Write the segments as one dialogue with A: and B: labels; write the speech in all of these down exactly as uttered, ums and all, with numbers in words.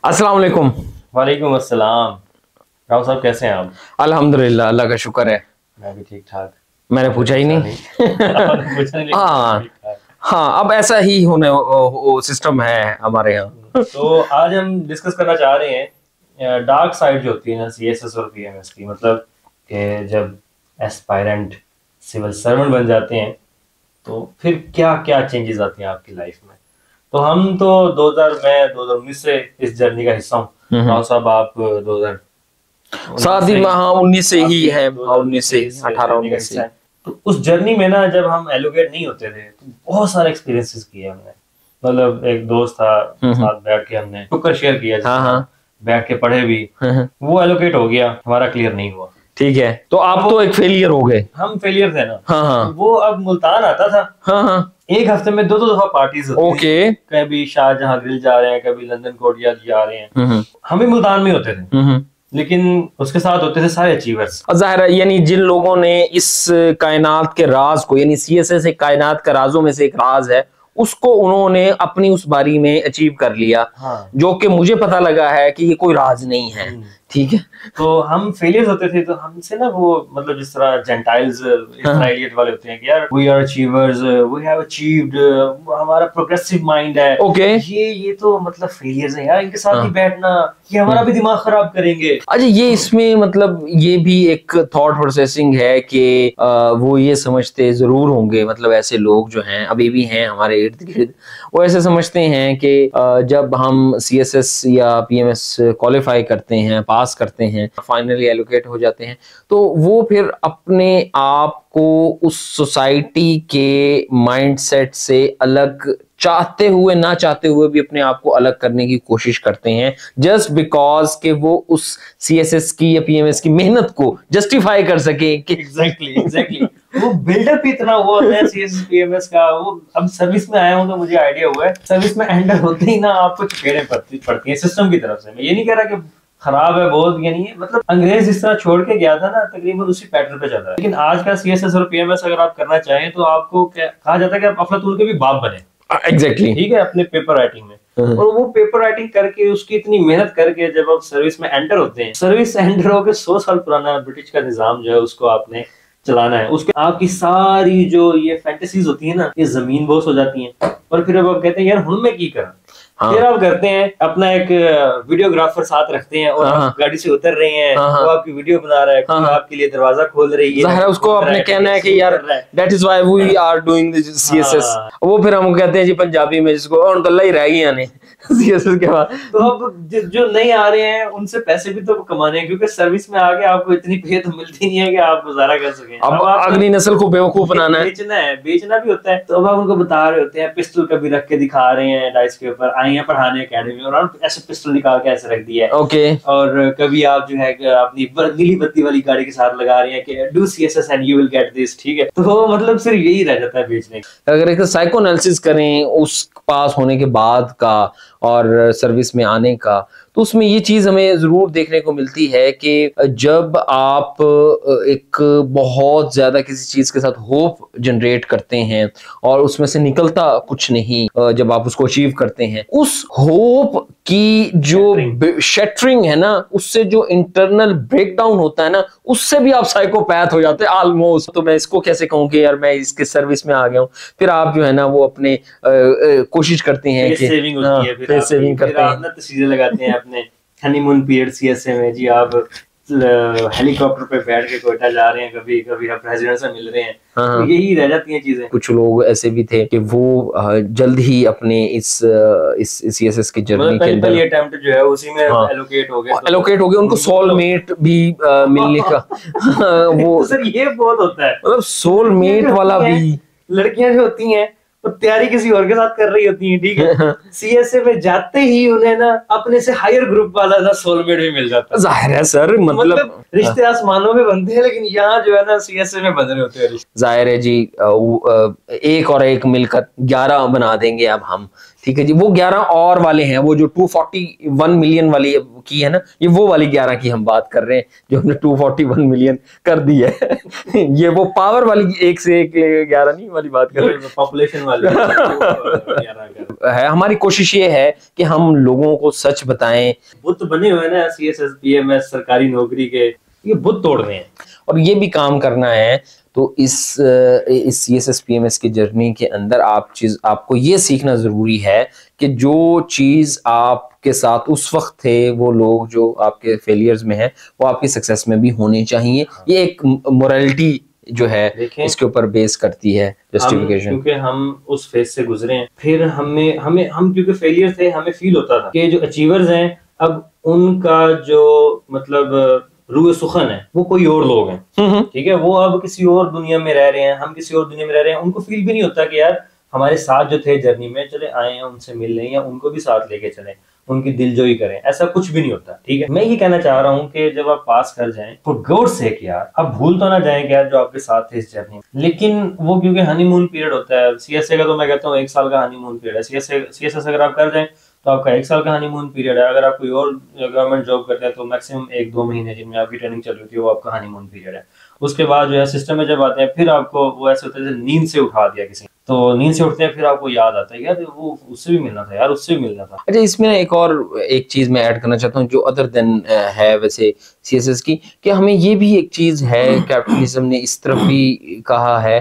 A: अस्सलाम वालेकुम।
B: वालेकुम अस्सलाम। राव साहब कैसे हैं आप?
A: अल्हम्दुलिल्लाह, अल्लाह का शुक्र है।
B: मैं भी ठीक ठाक।
A: मैंने पूछा ही नहीं। हाँ हाँ, अब ऐसा ही होने वो सिस्टम है हमारे यहाँ।
B: तो आज हम डिस्कस करना चाह रहे हैं डार्क साइड जो होती है ना सीएसएस और पीएमएस की, मतलब कि जब एस्पायरेंट सिविल सर्वेंट बन जाते हैं तो फिर क्या क्या चेंजेस आती हैं आपकी लाइफ में। तो हम तो दो हज़ार मैं दो हज़ार उन्नीस से इस जर्नी का हिस्सा हूँ। राव साहब आप दो हज़ार
A: साथ ही हाँ उन्नीस से ही है, उन्नीस से अठारह उन्नीस से।
B: तो उस जर्नी में ना जब हम एलोकेट नहीं होते थे तो बहुत सारे एक्सपीरियंसेस किए हमने। मतलब एक दोस्त था, साथ बैठ के हमने टुक्कर शेयर किया, हाँ हाँ, बैठ के पढ़े भी। वो एलोकेट हो गया, हमारा क्लियर नहीं हुआ।
A: ठीक है, तो आप तो एक फेलियर हो गए।
B: हम फेलियर थे ना।
A: हाँ हाँ।
B: तो वो अब मुल्तान आता था। हाँ हाँ। एक हफ्ते में दो दो दफा पार्टीज होती
A: ओके।
B: कभी शाहजहां ग्रिल जा रहे हैं, कभी लंदन कोर्टियाज जा रहे हैं। हम भी मुल्तान में होते थे, लेकिन उसके साथ होते थे सारे अचीवर्स।
A: ज़ाहिर है, यानी जिन लोगों ने इस कायनात के राज को, यानी सीएसएस एक कायनात का राजों में से एक राज है, उसको उन्होंने अपनी उस बारी में अचीव कर लिया। हाँ। जो कि मुझे पता लगा है कि ये कोई राज नहीं है। ठीक है।
B: तो हम फेलियर्स होते थे, तो हमसे ना वो मतलब जिस तरह जेंटाइल्स इसराइलियत वाले होते हैं कि यार we are achievers, we have achieved, हमारा प्रोग्रेसिव माइंड है।
A: ओके।
B: ये ये तो मतलब फेलियर्स हैं यार, इनके साथ ही बैठना, ये हमारा भी दिमाग खराब करेंगे।
A: अच्छा, ये इसमें मतलब ये भी एक थॉट प्रोसेसिंग है कि वो ये समझते जरूर होंगे, मतलब ऐसे लोग जो हैं अभी भी हैं हमारे इर्द गिर्द, वो ऐसे समझते हैं कि जब हम सीएसएस या पीएमएस क्वालिफाई करते हैं, पास करते हैं, फाइनली एलोकेट हो जाते हैं, तो वो फिर अपने आप को उस सोसाइटी के माइंडसेट से अलग, चाहते हुए ना चाहते हुए भी अपने आप को अलग करने की कोशिश करते हैं, जस्ट बिकॉज के वो उस सीएसएस की या पीएमएस की मेहनत को जस्टिफाई कर सके कि
B: एग्जैक्टली एग्जैक्टली वो बिल्डअप इतना हुआ होता है सीएसएस पीएमएस का। वो अब सर्विस में आया हूं तो मुझे आइडिया हुआ है, सर्विस में एंटर होते ही ना आपको चपेड़ें पड़ती पड़ती हैं सिस्टम की तरफ से। मैं ये नहीं कह रहा कि खराब है बहुत, यानी मतलब अंग्रेज जिस तरह छोड़ के गया था ना, तकरीबन उसी पैटर्न पे चल रहा है। लेकिन आज का सीएसएस और पीएमएस अगर आप करना चाहें तो आपको क्या कहा जाता है कि आप अफलातून के भी बाप बने।
A: एग्जैक्टली
B: ठीक है, अपने पेपर राइटिंग में। और वो पेपर राइटिंग करके उसकी इतनी मेहनत करके जब आप सर्विस में एंटर होते हैं, सर्विस एंटर होकर सौ साल पुराना ब्रिटिश का निजाम जो है उसको आपने चलाना है, उसके आपकी सारी जो ये फैंटेसीज होती है ना, ये जमीन बोस हो जाती हैं। और फिर अब आप कहते हैं यार हुन मैं की करा। हाँ। फिर आप करते हैं अपना एक वीडियोग्राफर साथ रखते हैं और हाँ। आप गाड़ी से उतर रहे हैं, हाँ। वो आपकी वीडियो बना रहा है, हाँ। आपके लिए दरवाजा खोल रही है,
A: उसको आपने कहना है कि यार that is why we are doing this CSS. वो फिर हम कहते हैं जी पंजाबी में जिसको और गल्ला ही रह गई नहीं सीएसएस के बाद।
B: तो अब जो नहीं आ रहे हैं उनसे पैसे भी तो कमाने हैं, क्योंकि सर्विस में आके आपको इतनी पे तो मिलती नहीं है कि आप गुजारा कर सकें।
A: अब अगली नस्ल को बेवकूफ बनाना है,
B: बेचना है, बेचना भी होता है। तो अब आप उनको बता रहे होते हैं, पिस्टल कभी रख के दिखा रहे हैं डाइस के ऊपर, आई हैं पढ़ाने अकेडमी और ऐसे पिस्टल निकाल के ऐसे रख दिया है।
A: ओके।
B: और कभी आप जो है अपनी नीली बत्ती वाली गाड़ी के साथ लगा रहे हैं कि do CSS and you will get this. ठीक है, तो मतलब सिर्फ यही रह जाता है बेचने।
A: अगर एक साइको एनालिसिस करें उस पास होने के बाद का और सर्विस में आने का, तो उसमें ये चीज़ हमें ज़रूर देखने को मिलती है कि जब आप एक बहुत ज़्यादा किसी चीज़ के साथ होप जनरेट करते हैं और उसमें से निकलता कुछ नहीं, जब आप उसको अचीव करते हैं, उस होप की जो शैटरिंग है ना, उससे जो इंटरनल ब्रेकडाउन होता है ना, उससे भी आप साइकोपैथ हो जाते हैं ऑलमोस्ट। तो मैं इसको कैसे कहूँ कि यार मैं इसके सर्विस में आ गया हूँ। फिर आप जो है ना वो अपने आ, आ, कोशिश करते हैं कि
B: सेविंग होती है, फिर
A: सेविंग करते हैं,
B: आप तस्वीरें लगाते हैं अपने हनीमून पीरियड सीएसए में। जी आप हेलीकॉप्टर पे बैठ के कोयटा जा रहे हैं, कभी कभी आप प्रेसिडेंट से मिल रहे हैं। हाँ। तो यही रह जाती हैं चीजें।
A: कुछ लोग ऐसे भी थे कि वो जल्द ही अपने इस इस सीएसएस की जर्नी के अंदर
B: अटेम्प्ट जो है उसी में हाँ। एलोकेट हो गए
A: एलोकेट हो गए उनको सोलमेट भी आ, मिलने का वो
B: तो सर ये बहुत होता है,
A: मतलब सोलमेट वाला भी।
B: लड़कियां जो होती हैं वो तैयारी किसी और के साथ कर रही होती हैं, ठीक है, सीएसए में जाते ही उन्हें ना अपने से हायर ग्रुप वाला ना सोलमेट भी मिल जाता है।
A: जाहिर है सर, मतलब, मतलब
B: रिश्ते आसमानों में बनते हैं, लेकिन यहाँ जो है ना सीएसए में बन रहे होते हैं।
A: जाहिर है जी, एक और एक मिलकर ग्यारह बना देंगे अब हम, ठीक है जी। वो ग्यारह और वाले हैं, वो जो टू फोर्टी वन मिलियन वाली की है ना, ये वो वाली ग्यारह की हम बात कर रहे हैं जो हमने टू फोर्टी वन मिलियन कर दी है। ये वो पावर वाली एक से एक ग्यारह नहीं वाली बात कर रहे हैं,
B: पॉपुलेशन वाली
A: है। हमारी कोशिश ये है कि हम लोगों को सच बताएं।
B: बुत बने हुए ना C S S P M S सरकारी नौकरी के, ये बुत तोड़ रहे हैं
A: और ये भी काम करना है। तो इस इस C S S P M S की जर्नी के अंदर आप चीज आपको ये सीखना जरूरी है कि जो चीज आपके साथ उस वक्त थे, वो लोग जो आपके फेलियर्स में हैं, वो आपकी सक्सेस में भी होने चाहिए। ये एक मोरालिटी जो है इसके ऊपर बेस करती है जस्टिफिकेशन।
B: क्योंकि हम उस फेज से गुजरे हैं, फिर हमें हमें हम क्योंकि फेलियर थे, हमें फील होता था कि जो अचीवर्स हैं अब उनका जो मतलब रूह सुखन है वो कोई और लोग हैं, ठीक है, वो अब किसी और दुनिया में रह रहे हैं, हम किसी और दुनिया में रह रहे हैं। उनको फील भी नहीं होता कि यार हमारे साथ जो थे जर्नी में, चले आए हैं उनसे मिल लें या उनको भी साथ लेके चले, उनकी दिलजोई करें, ऐसा कुछ भी नहीं होता। ठीक है, मैं ये कहना चाह रहा हूँ कि जब आप पास कर जाएं तो गॉड से यार आप भूल तो ना जाएं कि यार जो आपके साथ थे इस जर्नी में, लेकिन वो क्योंकि हनीमून पीरियड होता है। सीएसए का तो मैं कहता हूँ एक साल का हनीमून पीरियड है। सीएसए सीएसएस अगर आप कर जाएं तो आपका एक साल का हनीमून पीरियड है। अगर आप कोई और गवर्नमेंट जॉब करते हैं तो मैक्सिमम एक दो महीने जिनमें आपकी ट्रेनिंग चल रही थी वो आपका हनीमून पीरियड है। उसके बाद जो है सिस्टम में जब आते हैं फिर आपको वो ऐसे होता है जैसे नींद से उठा दिया किसी, तो नींद से उठते हैं फिर आपको याद आता है यार वो उससे भी मिलना था, यार उससे भी मिलना था।
A: अच्छा, इसमें एक और एक चीज मैं ऐड करना चाहता हूँ जो अदर देन है वैसे सीएसएस की, कि हमें ये भी एक चीज है, कैपिटलिज्म ने इस तरफ भी कहा है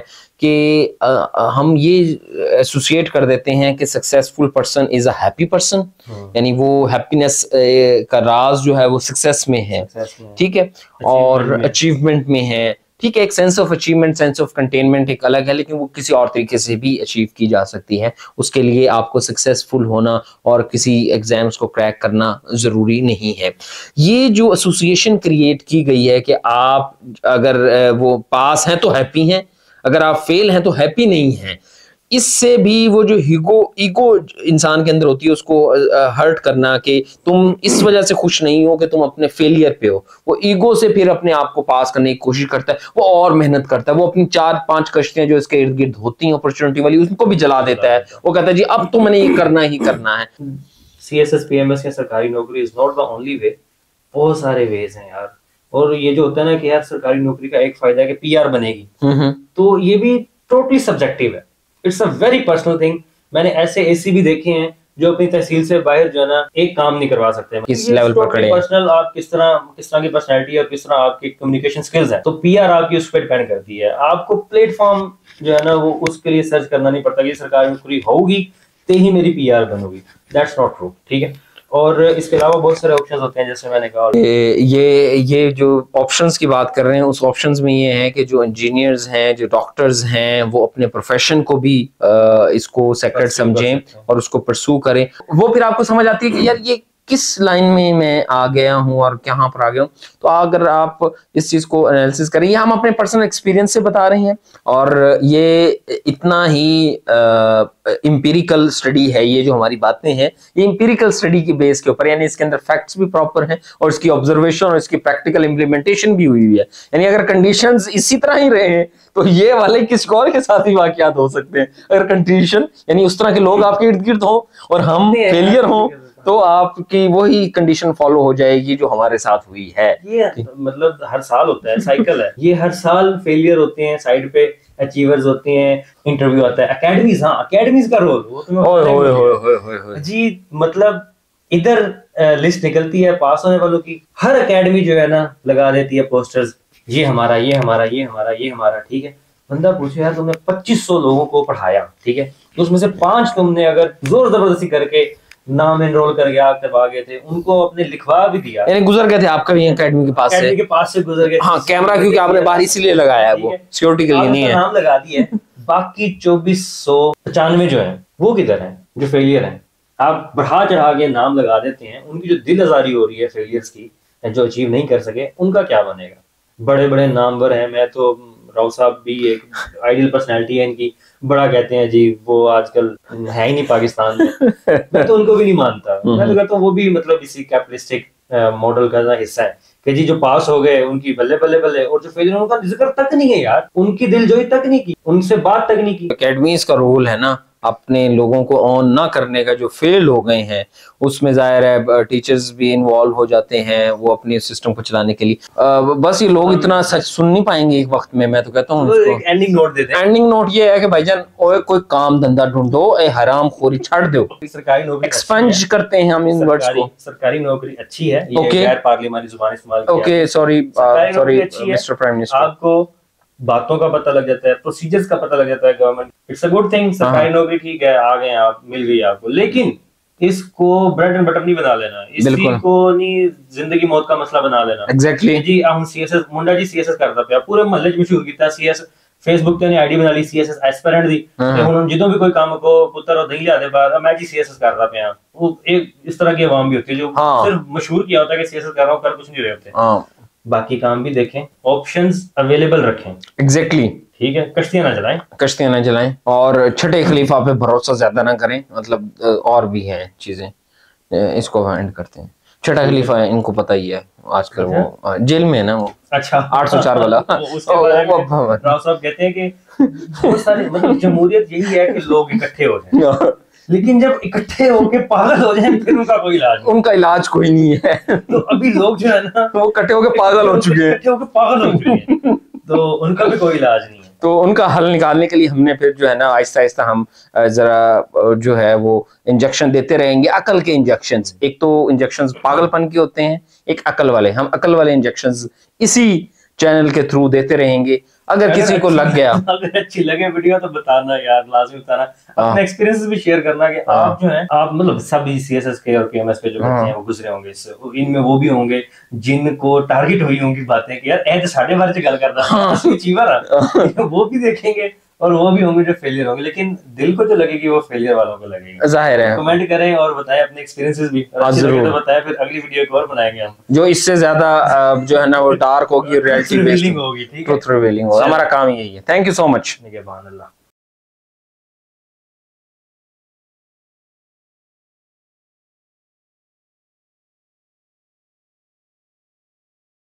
A: कि हम ये एसोसिएट कर देते हैं कि successful person is a happy person, यानी वो हैप्पीनेस का राज जो है वो सक्सेस में है, ठीक है, और अचीवमेंट में है। ठीक है, एक sense of achievement, sense of containment एक अलग है, लेकिन वो किसी और तरीके से भी अचीव की जा सकती है। उसके लिए आपको सक्सेसफुल होना और किसी एग्जाम्स को क्रैक करना जरूरी नहीं है। ये जो एसोसिएशन क्रिएट की गई है कि आप अगर वो पास हैं तो हैप्पी हैं, अगर आप फेल हैं तो हैप्पी नहीं हैं, इससे भी वो जो ईगो ईगो इंसान के अंदर होती है उसको हर्ट करना कि तुम इस वजह से खुश नहीं हो कि तुम अपने फेलियर पे हो, वो ईगो से फिर अपने आप को पास करने की कोशिश करता है, वो और मेहनत करता है, वो अपनी चार पांच कश्तियां जो इसके इर्द गिर्द होती हैं अपॉर्चुनिटी वाली, उनको भी जला देता है। वो कहता है जी अब तो मैंने ये करना ही करना है।
B: सीएसएस पीएमएस या सरकारी नौकरी is not the only way, बहुत सारे वेज हैं यार। और ये जो होता है ना कि यार सरकारी नौकरी का एक फायदा है कि पीआर बनेगी, तो ये भी टोटली सब्जेक्टिव है, it's a very personal thing. मैंने ऐसे एसी भी देखे हैं जो अपनी तहसील से बाहर जो है ना एक काम नहीं करवा सकते,
A: किस लेवल पर खड़े हैं,
B: पर्सनल आप किस तरह किस तरह की पर्सनैलिटी और किस तरह आपकी कम्युनिकेशन स्किल्स है, तो पीआर आपकी उस पर डिपेंड करती है। आपको प्लेटफॉर्म जो है ना वो उसके लिए सर्च करना नहीं पड़ता कि सरकारी नौकरी होगी तो ही मेरी पीआर बनोगी, दैट्स नॉट ट्रू। ठीक है, और इसके अलावा बहुत सारे ऑप्शंस होते हैं, जैसे मैंने कहा
A: ये ये ये जो ऑप्शंस की बात कर रहे हैं उस ऑप्शंस में ये है कि जो इंजीनियर्स हैं, जो डॉक्टर्स हैं, वो अपने प्रोफेशन को भी आ, इसको सेक्रेट समझें और उसको परसू करें। वो फिर आपको समझ आती है कि यार ये किस लाइन में मैं आ गया हूँ और कहाँ पर आ गया हूँ। तो अगर आप इस चीज को एनालिसिस करें, ये हम अपने पर्सनल एक्सपीरियंस से बता रहे हैं और ये इतना ही इंपीरिकल स्टडी है। ये जो हमारी बातें हैं ये इंपीरिकल स्टडी की बेस के ऊपर, यानी इसके अंदर फैक्ट्स भी प्रॉपर हैं और इसकी ऑब्जर्वेशन और इसकी प्रैक्टिकल इम्प्लीमेंटेशन भी हुई हुई है। यानी अगर कंडीशंस इसी तरह ही रहे हैं तो ये वाले किसी और के साथ ही वाकयात हो सकते हैं। अगर कंडीशन यानी उस तरह के लोग आपके इर्द गिर्द हो और हम फेलियर हो तो आपकी वही कंडीशन फॉलो हो जाएगी जो हमारे साथ हुई है।
B: ये मतलब हर साल होता है, साइकिल है ये, हर साल फेलियर होते हैं, साइड पे अचीवर्स होते हैं, इंटरव्यू आता है, एकेडमीज, हाँ एकेडमीज का रोल वो तो ओए ओए ओए ओए ओए जी, मतलब इधर लिस्ट निकलती है पास होने वालों की, हर एकेडमी जो है ना लगा देती है पोस्टर्स, ये हमारा ये हमारा ये हमारा ये हमारा। ठीक है, बंदा पूछे यार तुमने पच्चीस सौ लोगों को पढ़ाया, ठीक है, तो उसमें से पांच तुमने अगर जोर जबरदस्ती करके नाम एनरोल करके आप करवा गए थे, उनको आपने लिखवा भी दिया,
A: यानी गुजर गए थे आपका भी एकेडमी के पास से,
B: एकेडमी के पास से गुजर गए।
A: हाँ, कैमरा क्योंकि आपने बाहर इसीलिए लगाया है, वो सिक्योरिटी के लिए नहीं है,
B: नाम लगा दिया है। बाकी चौबीस सौ पचानवे जो है वो किधर है, जो फेलियर है? आप बढ़ा चढ़ा के नाम लगा देते हैं, उनकी जो दिल आजारी हो रही है फेलियर्स की, जो अचीव नहीं कर सके, उनका क्या बनेगा? बड़े बड़े नामवर हैं, मैं तो राव साहब भी एक आइडियल पर्सनैलिटी है इनकी, बड़ा कहते हैं जी वो आजकल है ही नहीं पाकिस्तान में, मैं तो उनको भी नहीं मानता। मैं तो कहता हूँ वो भी मतलब इसी कैपिटलिस्टिक मॉडल का हिस्सा है कि जी जो पास हो गए उनकी बल्ले बल्ले बल्ले, और जो फेलियर उनका जिक्र तक नहीं है यार, उनकी दिलजोई तक नहीं की, उनसे बात तक नहीं की।
A: एकेडमीज का रोल है ना अपने लोगों को ऑन ना करने का जो फेल हो गए हैं, उसमें जाहिर है टीचर्स भी इन्वॉल्व हो जाते हैं वो अपने सिस्टम को चलाने के लिए। आ, बस ये लोग इतना सच सुन नहीं पाएंगे एक वक्त में। मैं तो कहता हूँ
B: एक एंडिंग नोट देते हैं।
A: एंडिंग नोट ये है कि भाईजान ओए कोई काम धंधा ढूंढो, ए हराम खोरी छाड़ दो।
B: सरकारी नौकरी
A: एक्सपंज करते हैं हम इन वर्ड्स को।
B: सरकारी नौकरी अच्छी है, ये गैर पार्लियामानी जुबान इस्तेमाल किया।
A: Okay sorry sorry mister prime minister.
B: आपको बातों का पता लग जाता है, प्रोसीजर्स का पता लग जाता है government. It's a good thing. सरकारी नौकरी ठीक है, आ गए आप, मिल गई आपको, लेकिन इसको ब्रेड एंड बटर नहीं बना लेना, इसी को नहीं जिंदगी मौत का मसला बना लेना।
A: एग्जैक्टली
B: जी हम सीएसएस मुंडा जी सीएसएस करता पिया, पूरे मोहल्ले च मशहूर किया सीएस। फेसबुक ते आईडी बना ली सीएसएस एस्पिरेंट दी, ते हुन ਜਦੋਂ भी कोई काम को पुत्र और दही लिया बाद मैं जी सीएसएस करता पिया। वो एक इस तरह की आवाम भी होती है जो सिर्फ मशहूर किया होता है कि सीएसएस कर रहा हूं, कर कुछ नहीं रहे होते। बाकी काम भी देखें, ऑप्शंस अवेलेबल रखें।
A: एग्जैक्टली
B: ठीक है, कश्तियां ना चलाएं,
A: कश्तियां ना चलाएं और छठे खलीफा पे भरोसा ज्यादा ना करें। मतलब और भी हैं चीजें, इसको अवॉइड करते हैं। छठा खलीफा है, इनको पता ही है आजकल वो जेल में है ना वो।
B: अच्छा
A: आठ सौ चार वाला
B: उसके बारे में राव साहब कहते हैं कि बहुत सारे मतलब जमहूरियत यही है कि लोग इकट्ठे हो जाएं, लेकिन जब इकट्ठे होके पागल हो जाएं फिर उनका कोई इलाज नहीं।
A: उनका इलाज कोई नहीं है।
B: तो अभी लोग जो है ना
A: वो इकट्ठे होके पागल हो चुके हैं,
B: इकट्ठे होके पागल हो चुके हैं, तो उनका भी कोई इलाज नहीं है।
A: तो उनका हल निकालने के लिए हमने फिर जो है ना आहिस्ता आहिस्ता हम जरा जो है वो इंजेक्शन देते रहेंगे, अकल के इंजेक्शंस। एक तो इंजेक्शंस पागलपन के होते हैं, एक अकल वाले। हम अकल वाले इंजेक्शंस इसी चैनल के थ्रू देते रहेंगे। अगर, अगर किसी को लग गया,
B: अगर अच्छी लगे वीडियो तो बताना यार, लाजमी बताना, अपने एक्सपीरियंस भी शेयर करना कि आप जो है आप मतलब सभी सीएसएस के और केएमएस पे जो बच्चे हैं वो गुजरे होंगे इससे, इनमें वो भी होंगे जिनको टारगेट हुई होंगी बातें कि यार ए तो साढ़े बारह से गल करता चीवर वो भी देखेंगे, और वो भी होंगे जो फेलियर होंगे, लेकिन दिल को जो लगेगी वो फेलियर वालों को लगेगी।
A: जाहिर है।
B: कमेंट करें और बताएं अपने एक्सपीरियंसेस भी, जरूर तो बताएं, फिर अगली वीडियो एक और बनाएंगे हम
A: जो इससे ज्यादा जो है ना वो डार्क होगी, रियलिटी बेस्ड होगी, ट्रुथ रिवीलिंग होगी। हमारा काम यही है। Thank you so much.
B: निगहबान अल्लाह।